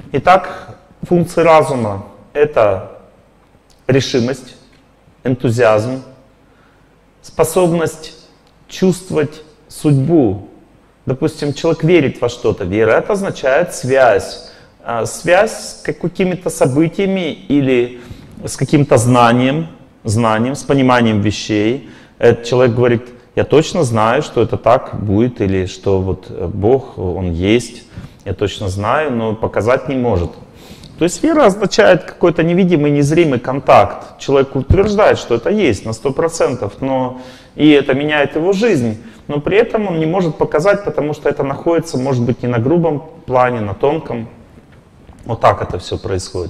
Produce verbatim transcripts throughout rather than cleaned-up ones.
Итак, функции разума — это решимость, энтузиазм, способность чувствовать судьбу. Допустим, человек верит во что-то. Вера — это означает связь. Связь с какими-то событиями или с каким-то знанием, знанием, с пониманием вещей. Этот человек говорит: я точно знаю, что это так будет, или что вот Бог, Он есть. Я точно знаю, но показать не может. То есть вера означает какой-то невидимый, незримый контакт. Человек утверждает, что это есть на сто процентов, но и это меняет его жизнь. Но при этом он не может показать, потому что это находится, может быть, не на грубом плане, на тонком. Вот так это все происходит.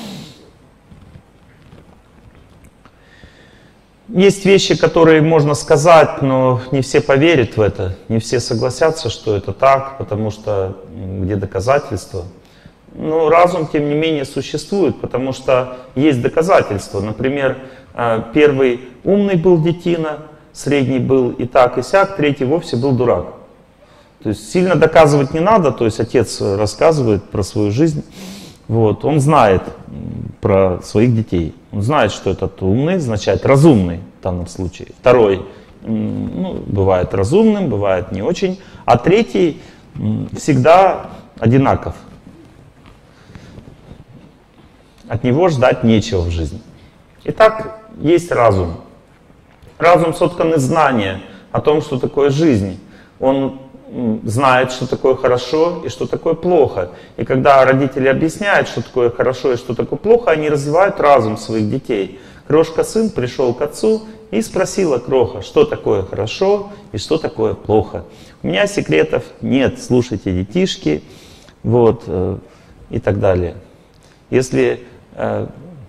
Есть вещи, которые можно сказать, но не все поверят в это, не все согласятся, что это так, потому что где доказательства? Но разум, тем не менее, существует, потому что есть доказательства. Например, первый умный был детина, средний был и так, и сяк, третий вовсе был дурак. То есть сильно доказывать не надо, то есть отец рассказывает про свою жизнь, вот, он знает про своих детей. Он знает, что этот умный означает разумный в данном случае. Второй, ну, бывает разумным, бывает не очень. А третий всегда одинаков. От него ждать нечего в жизни. Итак, есть разум. Разум соткан из знания о том, что такое жизнь. Он знает, что такое хорошо и что такое плохо. И когда родители объясняют, что такое хорошо и что такое плохо, они развивают разум своих детей. Крошка-сын пришел к отцу и спросила: кроха, что такое хорошо и что такое плохо. У меня секретов нет, слушайте, детишки, вот, э, и так далее. Если э,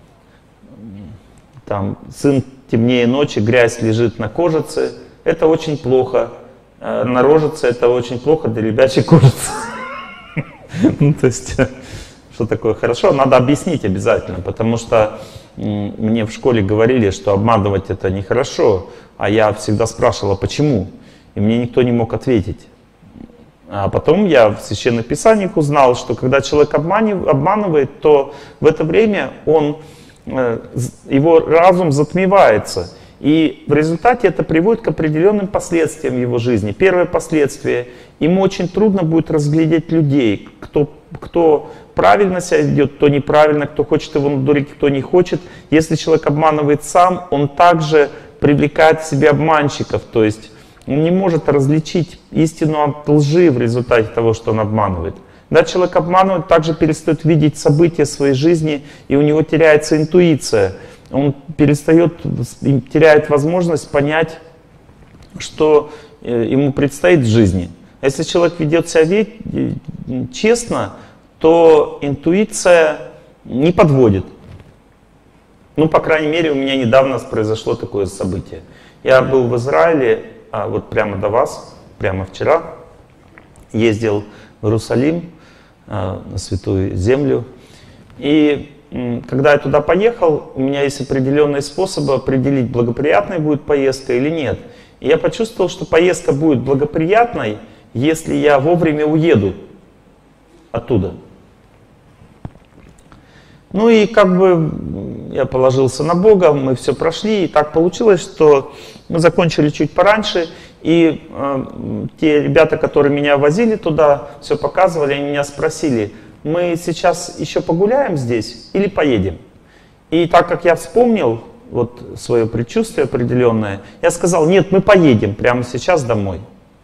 там сын темнее ночи, грязь лежит на кожице, это очень плохо. На рожице это очень плохо для ребячей кожицы. Ну, то есть, что такое хорошо, надо объяснить обязательно, потому что мне в школе говорили, что обманывать это нехорошо, а я всегда спрашивала, почему, и мне никто не мог ответить. А потом я в Священных Писаниях узнал, что когда человек обманывает, то в это время он, его разум затмевается. И в результате это приводит к определенным последствиям в его жизни. Первое последствие: ему очень трудно будет разглядеть людей, кто, кто правильно себя ведет, кто неправильно, кто хочет его надурить, кто не хочет. Если человек обманывает сам, он также привлекает к себе обманщиков, то есть он не может различить истину от лжи в результате того, что он обманывает. Когда человек обманывает, также перестает видеть события своей жизни, и у него теряется интуиция. Он перестает, теряет возможность понять, что ему предстоит в жизни. Если человек ведет себя честно, то интуиция не подводит. Ну, по крайней мере, у меня недавно произошло такое событие. Я был в Израиле, а вот прямо до вас, прямо вчера, ездил в Иерусалим, на Святую Землю. И когда я туда поехал, у меня есть определенные способы определить, благоприятной будет поездка или нет. И я почувствовал, что поездка будет благоприятной, если я вовремя уеду оттуда. Ну и как бы я положился на Бога, мы все прошли, и так получилось, что мы закончили чуть пораньше, и э, те ребята, которые меня возили туда, все показывали, они меня спросили: мы сейчас еще погуляем здесь или поедем? И так как я вспомнил вот свое предчувствие определенное, я сказал: нет, мы поедем прямо сейчас домой.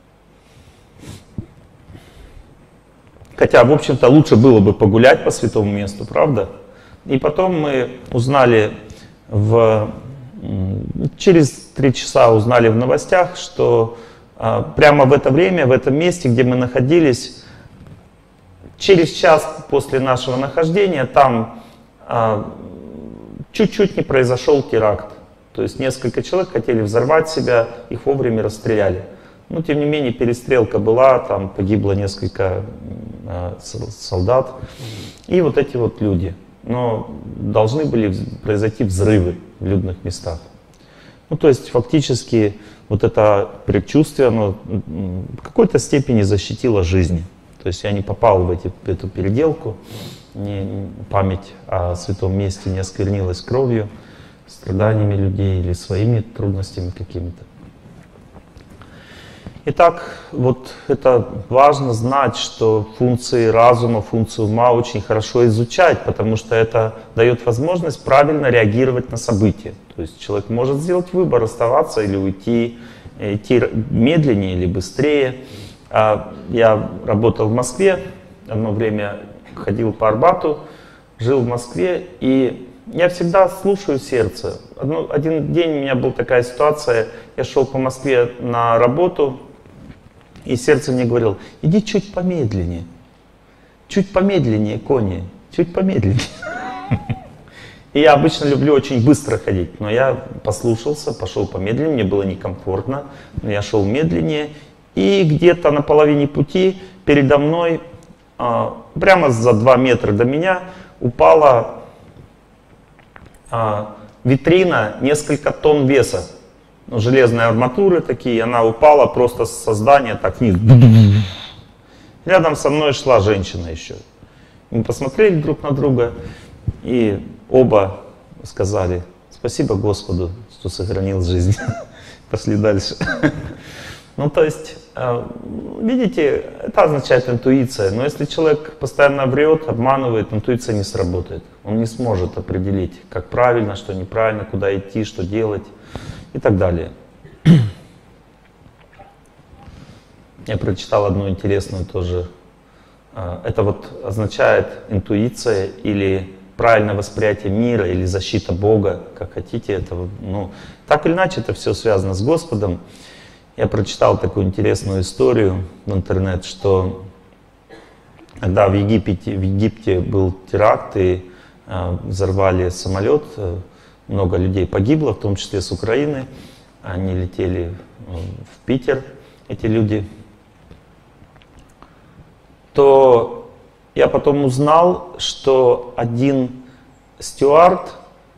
Хотя, в общем-то, лучше было бы погулять по святому месту, правда? И потом мы узнали, в, через три часа узнали в новостях, что а, прямо в это время, в этом месте, где мы находились, через час после нашего нахождения там а, чуть-чуть не произошел теракт. То есть несколько человек хотели взорвать себя, их вовремя расстреляли. Но тем не менее перестрелка была, там погибло несколько а, солдат. И вот эти вот люди. Но должны были произойти взрывы в людных местах. Ну, то есть фактически вот это предчувствие, оно в какой-то степени защитило жизнь. То есть я не попал в, эти, в эту переделку. не, память о святом месте не осквернилась кровью, страданиями людей или своими трудностями какими-то. Итак, вот это важно знать, что функции разума, функции ума очень хорошо изучать, потому что это дает возможность правильно реагировать на события. То есть человек может сделать выбор, оставаться или уйти, идти медленнее или быстрее. Я работал в Москве, одно время ходил по Арбату, жил в Москве, и я всегда слушаю сердце. Один день у меня была такая ситуация, я шел по Москве на работу, и сердце мне говорило: иди чуть помедленнее, чуть помедленнее, кони, чуть помедленнее. И я обычно люблю очень быстро ходить, но я послушался, пошел помедленнее, мне было некомфортно, но я шел медленнее, и где-то на половине пути передо мной, прямо за два метра до меня, упала витрина несколько тонн веса. Ну, железные арматуры такие, она упала просто со здания так вниз. Рядом со мной шла женщина еще. Мы посмотрели друг на друга и оба сказали: спасибо Господу, что сохранил жизнь. Пошли дальше. Ну, то есть, видите, это означает интуиция. Но если человек постоянно врет, обманывает, интуиция не сработает. Он не сможет определить, как правильно, что неправильно, куда идти, что делать и так далее. Я прочитал одну интересную тоже. Это вот означает интуиция или правильное восприятие мира, или защита Бога, как хотите. Это, ну, так или иначе, это все связано с Господом. Я прочитал такую интересную историю в интернет, что когда в Египте, в Египте был теракт и э, взорвали самолет, э, много людей погибло, в том числе с Украины. Они летели в Питер, эти люди. То я потом узнал, что один стюард,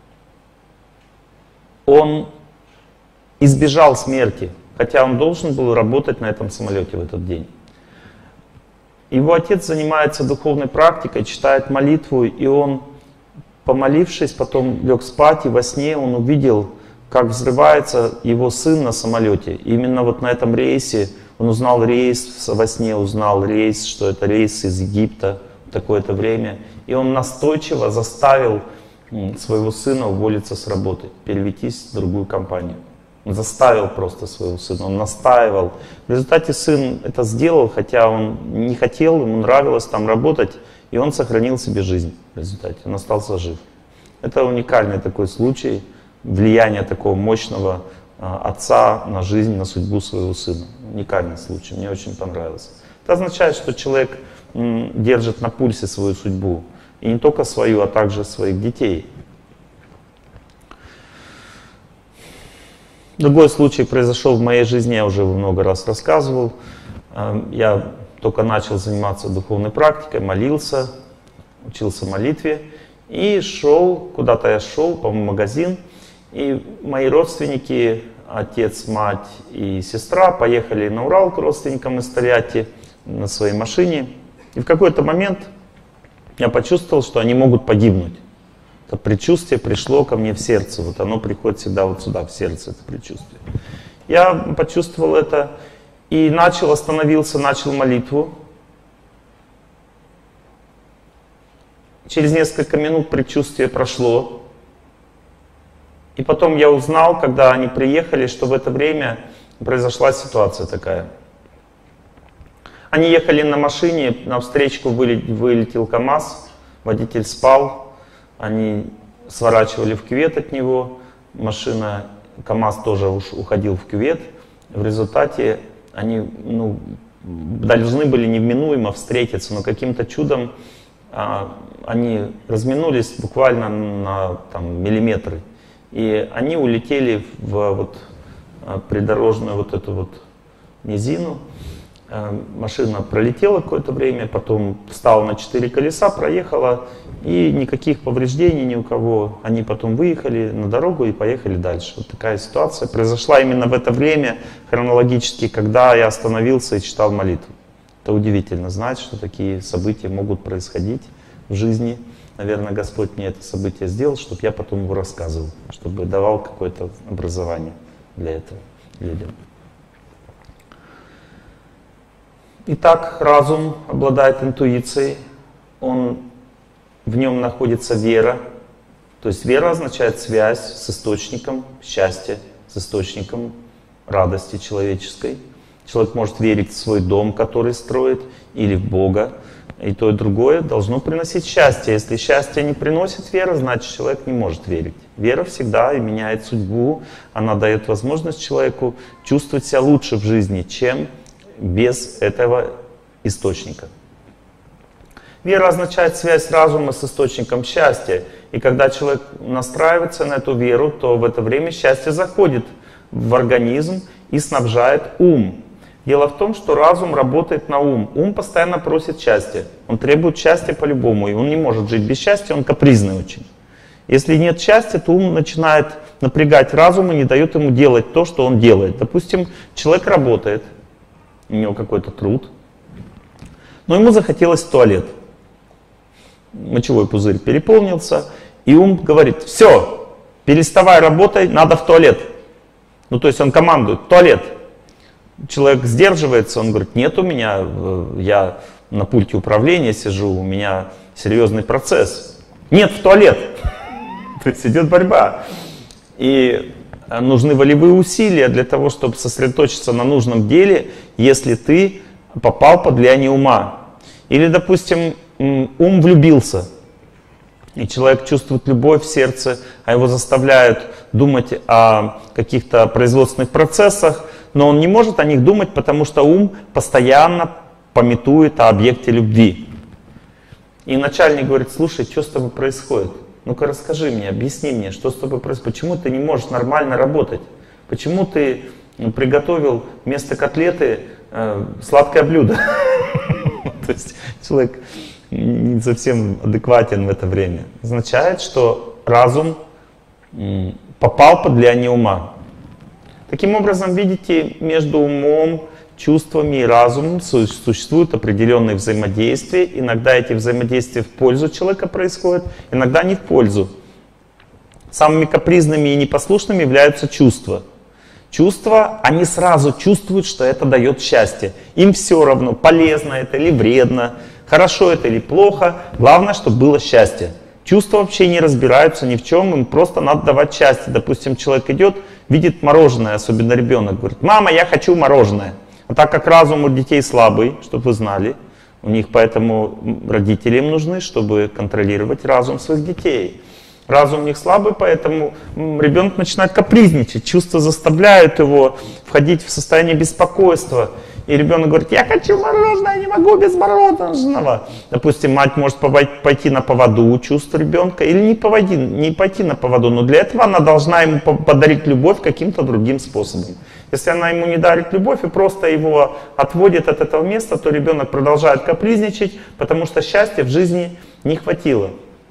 он избежал смерти, хотя он должен был работать на этом самолете в этот день. Его отец занимается духовной практикой, читает молитву, и он, помолившись, потом лег спать, и во сне он увидел, как взрывается его сын на самолете. И именно вот на этом рейсе, он узнал рейс, во сне узнал рейс, что это рейс из Египта в такое-то время. И он настойчиво заставил своего сына уволиться с работы, перевестись в другую компанию. Он заставил просто своего сына, он настаивал. В результате сын это сделал, хотя он не хотел, ему нравилось там работать, и он сохранил себе жизнь в результате, он остался жив. Это уникальный такой случай влияния такого мощного а, отца на жизнь, на судьбу своего сына. Уникальный случай, мне очень понравился. Это означает, что человек м, держит на пульсе свою судьбу, и не только свою, а также своих детей. Другой случай произошел в моей жизни, я уже его много раз рассказывал. Я только начал заниматься духовной практикой, молился, учился молитве и шел, куда-то я шел, по-моему, в магазин. И мои родственники, отец, мать и сестра, поехали на Урал к родственникам из Тольятти на своей машине. И в какой-то момент я почувствовал, что они могут погибнуть. Это предчувствие пришло ко мне в сердце. Вот оно приходит всегда вот сюда, в сердце, это предчувствие. Я почувствовал это и начал, остановился, начал молитву. Через несколько минут предчувствие прошло. И потом я узнал, когда они приехали, что в это время произошла ситуация такая. Они ехали на машине, на встречку вылетел КамАЗ, водитель спал. Они сворачивали в кювет от него, машина, КамАЗ тоже уж уходил в кювет. В результате они ну, должны были неминуемо встретиться, но каким-то чудом а, они разминулись буквально на там, миллиметры. И они улетели в вот, придорожную вот эту вот низину. Машина пролетела какое-то время, потом встала на четыре колеса, проехала, и никаких повреждений ни у кого. Они потом выехали на дорогу и поехали дальше. Вот такая ситуация произошла именно в это время, хронологически, когда я остановился и читал молитву. Это удивительно знать, что такие события могут происходить в жизни. Наверное, Господь мне это событие сделал, чтобы я потом его рассказывал, чтобы давал какое-то образование для этого людям. Итак, разум обладает интуицией, он, в нем находится вера. То есть вера означает связь с источником счастья, с источником радости человеческой. Человек может верить в свой дом, который строит, или в Бога. И то, и другое должно приносить счастье. Если счастье не приносит вера, значит человек не может верить. Вера всегда и меняет судьбу. Она дает возможность человеку чувствовать себя лучше в жизни, чем без этого источника. Вера означает связь разума с источником счастья. И когда человек настраивается на эту веру, то в это время счастье заходит в организм и снабжает ум. Дело в том, что разум работает на ум. Ум постоянно просит счастья. Он требует счастья по-любому. И он не может жить без счастья, он капризный очень. Если нет счастья, то ум начинает напрягать разум и не дает ему делать то, что он делает. Допустим, человек работает, у него какой-то труд, но ему захотелось в туалет. Мочевой пузырь переполнился, и ум говорит: все, переставай работать, надо в туалет. Ну то есть он командует: в туалет. Человек сдерживается, он говорит: нет, у меня, я на пульте управления сижу, у меня серьезный процесс. Нет, в туалет. То есть идет борьба. И нужны волевые усилия для того, чтобы сосредоточиться на нужном деле, если ты попал под влияние ума. Или, допустим, ум влюбился, и человек чувствует любовь в сердце, а его заставляют думать о каких-то производственных процессах, но он не может о них думать, потому что ум постоянно памятует о объекте любви. И начальник говорит: слушай, что с тобой происходит? Ну-ка расскажи мне, объясни мне, что с тобой происходит, почему ты не можешь нормально работать? Почему ты приготовил вместо котлеты э, сладкое блюдо? То есть человек не совсем адекватен в это время. Означает, что разум попал под влияние ума. Таким образом, видите, между умом, чувствами и разумом существуют определенные взаимодействия. Иногда эти взаимодействия в пользу человека происходят, иногда не в пользу. Самыми капризными и непослушными являются чувства. Чувства, они сразу чувствуют, что это дает счастье. Им все равно, полезно это или вредно, хорошо это или плохо. Главное, чтобы было счастье. Чувства вообще не разбираются ни в чем, им просто надо давать счастье. Допустим, человек идет, видит мороженое, особенно ребенок, говорит: мама, я хочу мороженое. А так как разум у детей слабый, чтобы вы знали, у них поэтому родители им нужны, чтобы контролировать разум своих детей. Разум у них слабый, поэтому ребенок начинает капризничать, чувства заставляют его входить в состояние беспокойства. И ребенок говорит: я хочу мороженое, я не могу без мороженого. Допустим, мать может пойти на поводу у чувств ребенка или не, поводи, не пойти на поводу, но для этого она должна ему подарить любовь каким-то другим способом. Если она ему не дарит любовь и просто его отводит от этого места, то ребенок продолжает капризничать, потому что счастья в жизни не хватило.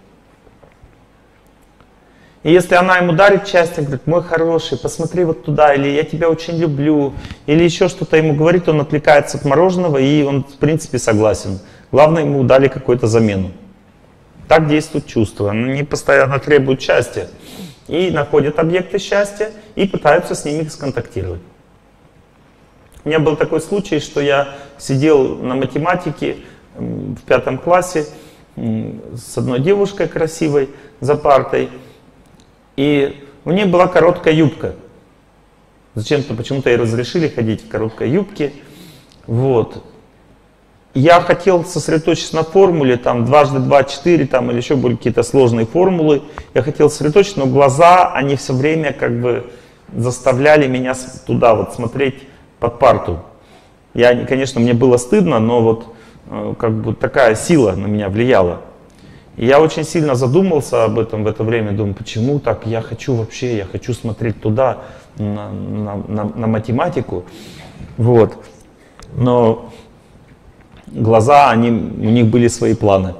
И если она ему дарит счастье, говорит: мой хороший, посмотри вот туда, или я тебя очень люблю, или еще что-то ему говорит, он отвлекается от мороженого, и он в принципе согласен. Главное, ему дали какую-то замену. Так действуют чувства, они постоянно требуют счастья. И находят объекты счастья, и пытаются с ними сконтактировать. У меня был такой случай, что я сидел на математике в пятом классе с одной девушкой красивой за партой. И у нее была короткая юбка. Зачем-то, почему-то ей разрешили ходить в короткой юбке. Вот. Я хотел сосредоточиться на формуле, там, дважды два, четыре, там, или еще были какие-то сложные формулы. Я хотел сосредоточиться, но глаза, они все время как бы заставляли меня туда вот смотреть под парту. Я, конечно, мне было стыдно, но вот как бы такая сила на меня влияла. И я очень сильно задумался об этом в это время, думаю, почему так, я хочу вообще, я хочу смотреть туда, на, на, на, на математику, вот. Но глаза, они, у них были свои планы,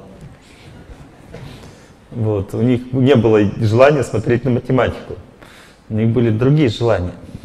вот. У них не было желания смотреть на математику, у них были другие желания.